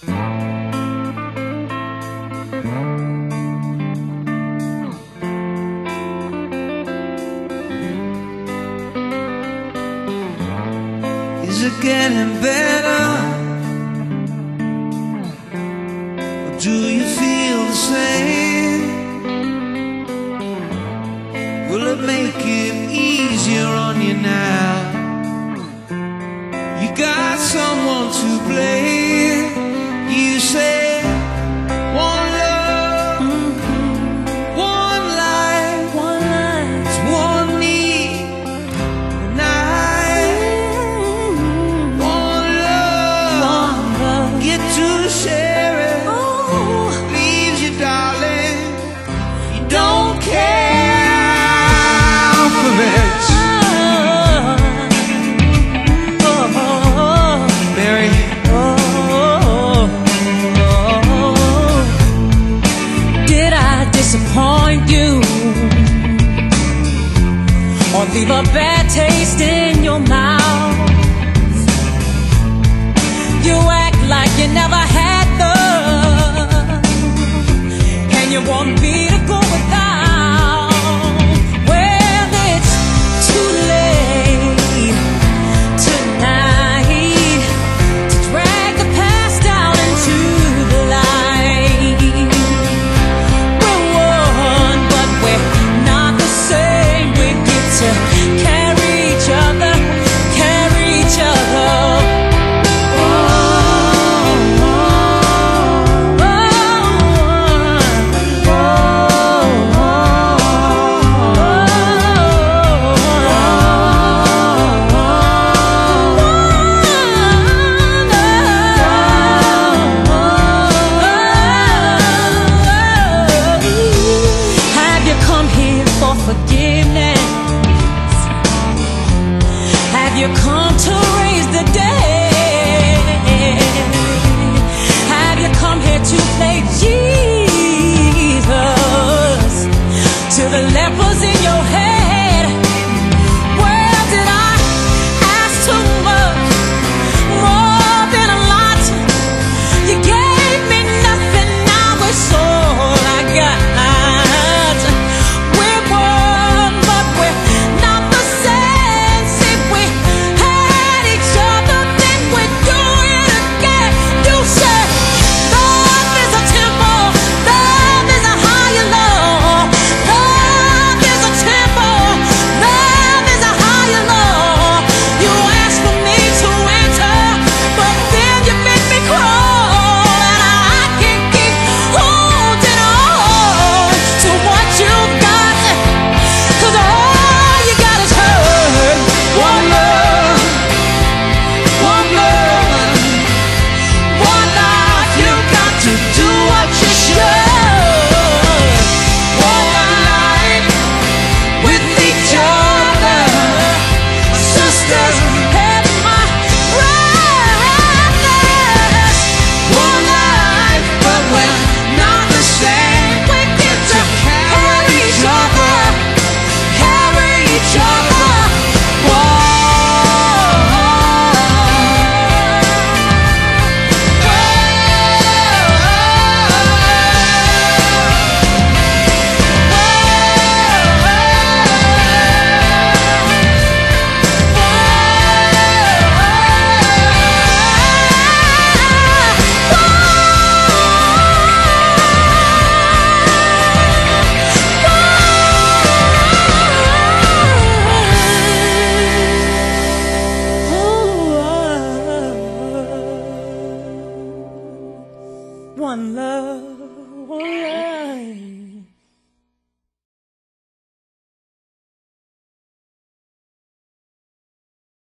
Is it getting better? Or do you feel the same? Will it make it easier on you now? You got someone to blame. You say one love, one life, it's one need, and one love, get to share it. Leaves you, darling, you don't care for it. Mary, did I disappoint you or leave a bad taste in your mouth? You act like you never had love, and you want me to go without. Well, it's too late tonight to drag the past down into the light. We're one, but we're not the same. We get to carry each other, carry each other. Have you come here for forgiveness? Have you come to raise the dead? Have you come here to play Jesus to the lepers in your head? Well, did I ask too much, more than a lot? You gave me nothing, now it's all I got. We're one, but we're not the same. See, we had each other, then we do it again. You said love is a temple, love is a higher law. Love is a temple, love is a higher law. You asked for me to enter, but then you make me crawl, and I can't keep holding on to what you got, 'cause all you got is hurt. One love, one love, one life. You got to do what you should. One life with each other, sisters and my brothers. One life, but we're not the same. We get to carry each other, carry each other. One love.